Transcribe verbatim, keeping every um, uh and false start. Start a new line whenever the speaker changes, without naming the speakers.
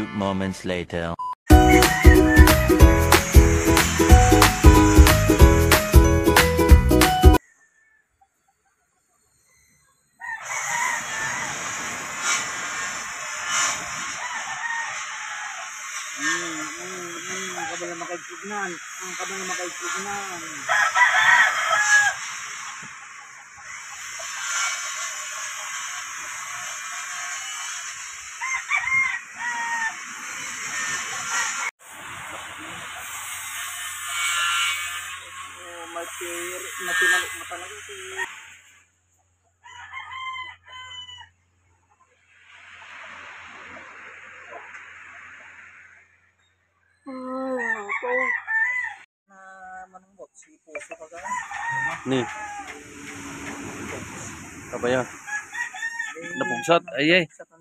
few moments later.
Hmm, hmm, hmm, ang kabal na makaigtignan. Ang kabal na makaigtignan. Oh, mati, mati manok mo talaga ito. Oh, ito. Na manungbot, si puso ka ka.
Ni. Kabaya. Napugsat. Ay ay.